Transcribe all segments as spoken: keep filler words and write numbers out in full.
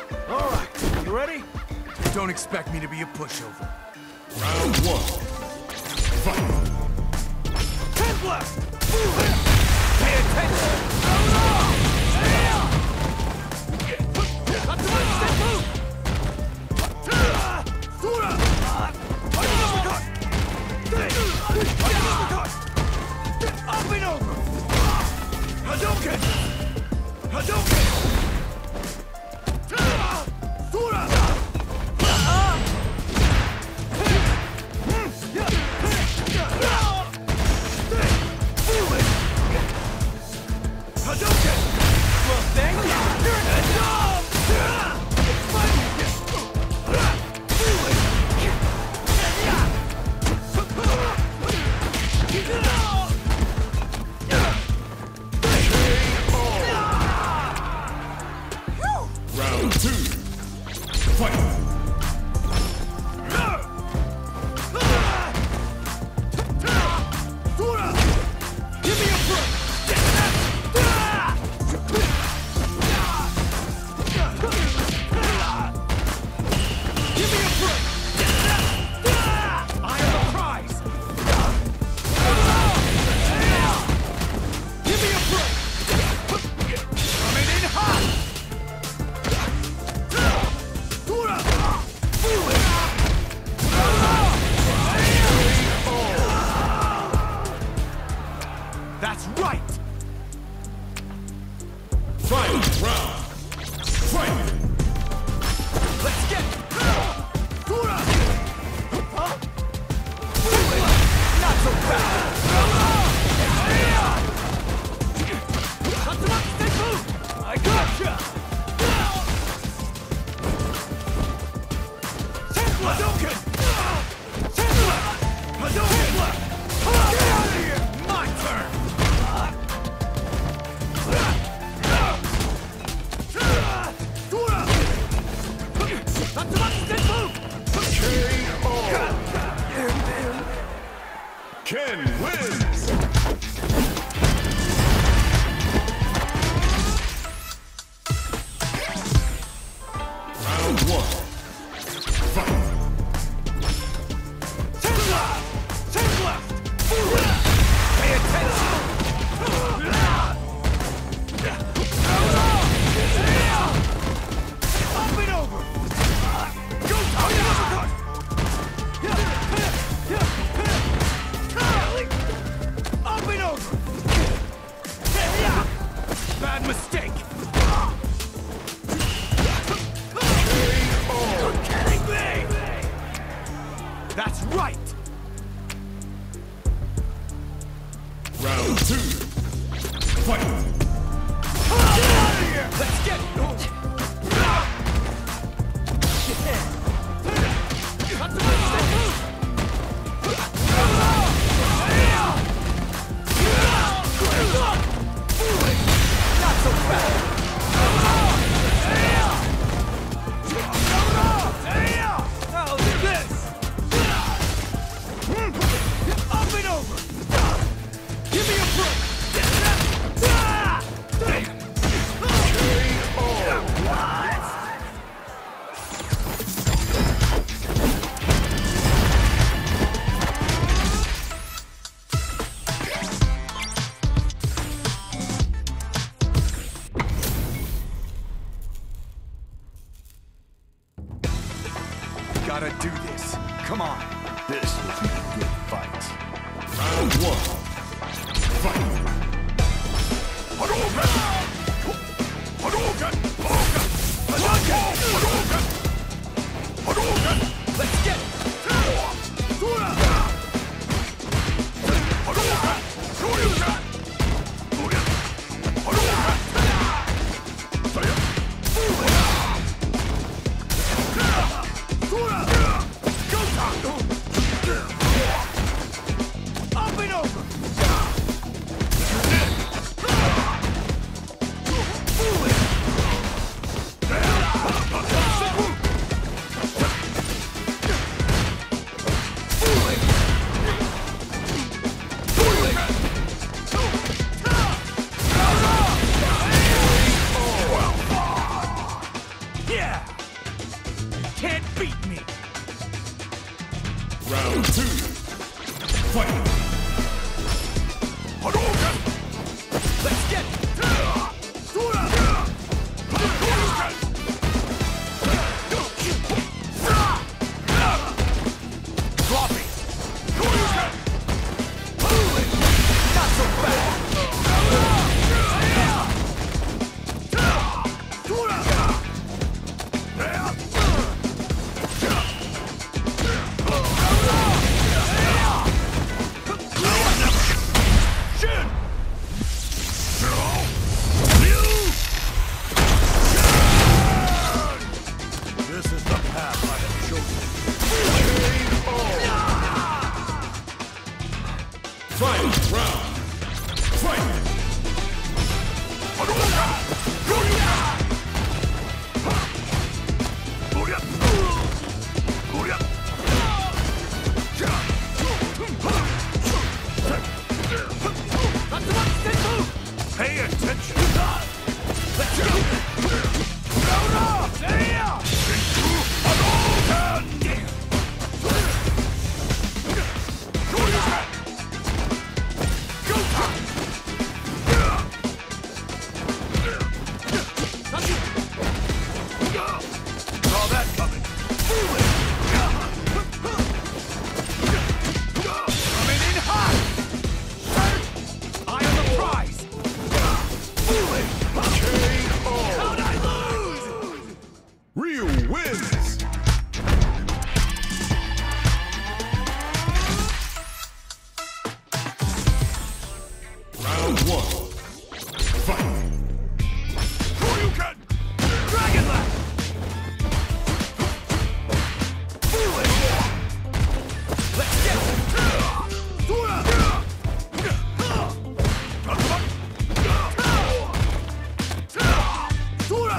All right, you ready? Don't expect me to be a pushover. Round one. Fight! Ten left! Pay attention! Up and over! Hadouken! Hadouken! Sura! Hadouken! Well, thank you! Round two. Fight! That's right! Final round. Fight! Let's get it! Sura! Huh? Not so fast! Tatsumaki, stay moved! I gotcha! Templar! Hadouken! Templar! Hadouken! Get out of here! My turn! Ken wins! Round one. Fight! Ten left! Ten left! Pay attention! Up and over! Go down! Up and over! Bad mistake! You're kidding me! That's right! Round two. Fight! Get out of here! Let's get it! Not so fast! Now look at this! Up and over! Give me a break! What? Gotta do this. Come on. This will be a good fight. Round one. Fight! Hadouken! Hadouken! Hadouken! Hadouken! Hadouken! Hadouken! Let's get it! Sura! Hadouken! Shoryuken! Hadouken! Saya! Sura! Go down! Up and over! Yeah! You can't beat me! Round two. Fight. Hadouken! Let's get it! Sora! Hadouken! Floppy! Hadouken! Not so fast! This is the path I have chosen. Fight round. Fight. Pay attention! Let's go! Saw that coming! Coming in hot! I am the prize! How'd I lose? Ryu wins. Round one. Fight. Shoryuken! Dragon Lance! Let's get it! Sora! Sora!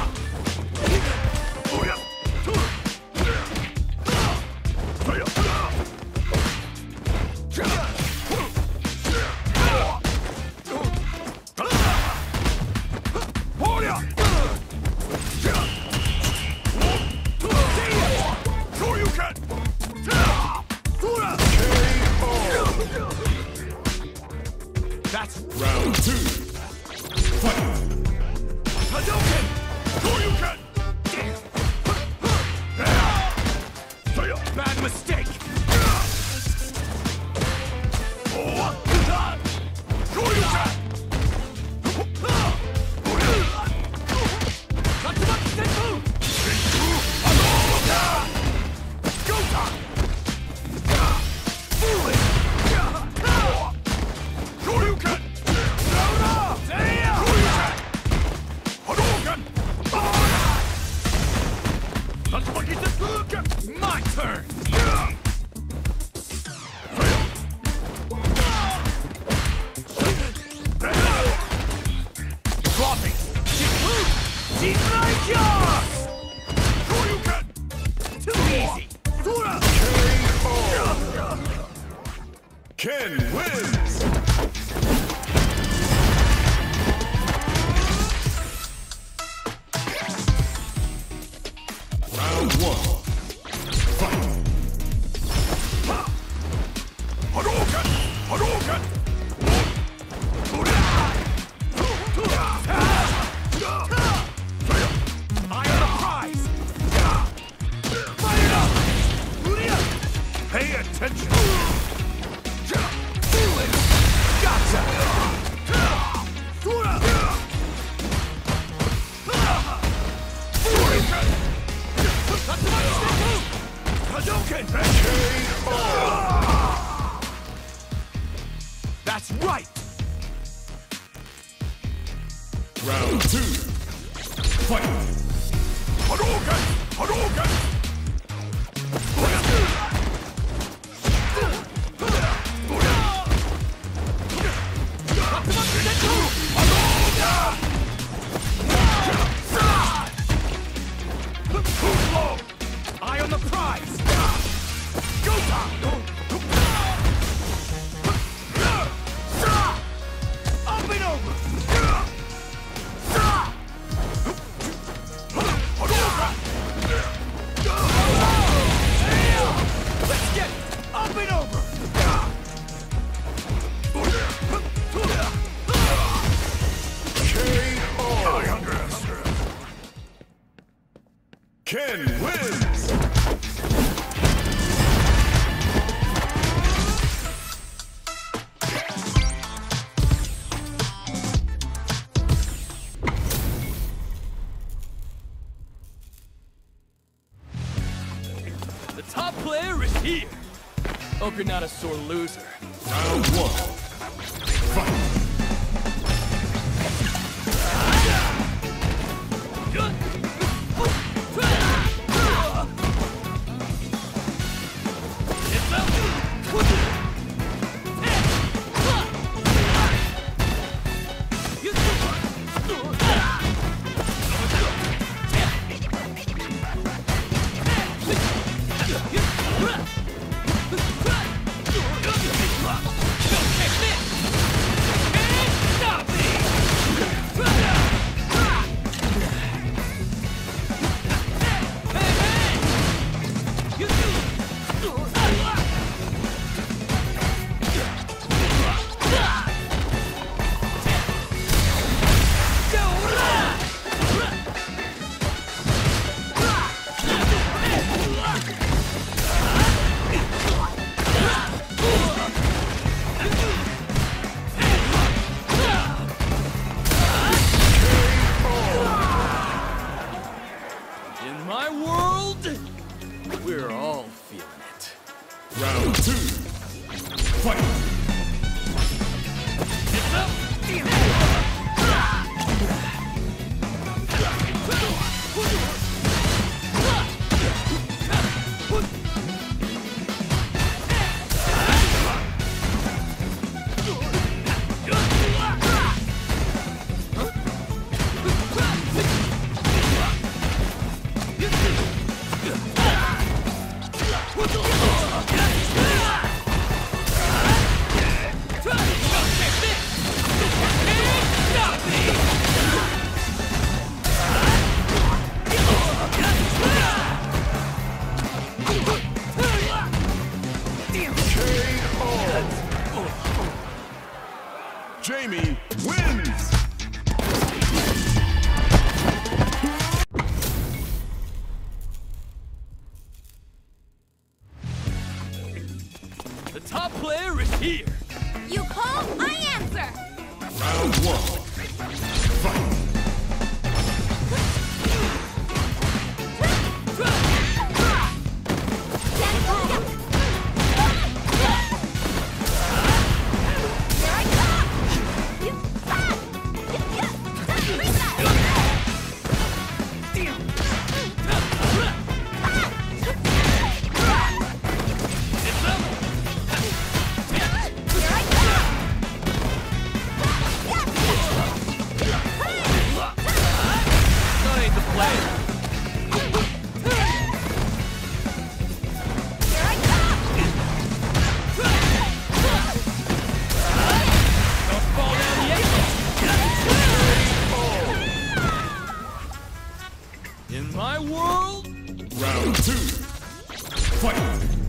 That's Round two. Fight. Hadouken! Shoryuken! Bad mistake! Shoryuken! Tatsumaki Senpu! Go time! Shoryuken! My turn! Floppy! Deep Night Yacht! Shoryuken! Too easy! Sora! Ken wins. Round one. Fight. Hadouken! Hadouken! I am the prize! Fight it up! Pay attention! Gotcha! Sora! Shoryuken! Tatsumaki Ken wins! The top player is here. Hope you're not a sore loser. Round one. Fight! In my world, we're all feeling it. Round two. Fight! It's up! Jamie wins! The top player is here. You call, I answer. Round one. Fight! In my world, Round two. Fight!